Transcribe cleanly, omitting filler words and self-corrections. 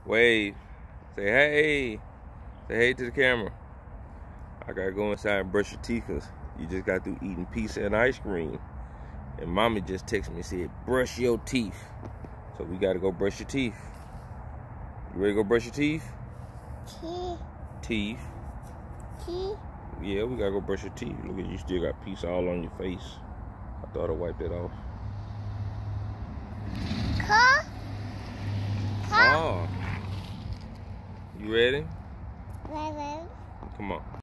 Wave. Say hey. Say hey to the camera. I gotta go inside and brush your teeth because you just got through eating pizza and ice cream. And mommy just texted me and said, brush your teeth. So we gotta go brush your teeth. You ready to go brush your teeth? Teeth. Yeah, we gotta go brush your teeth. Look at you, still got pizza all on your face. I thought I wiped it off. Car. You ready? Ready. Come on.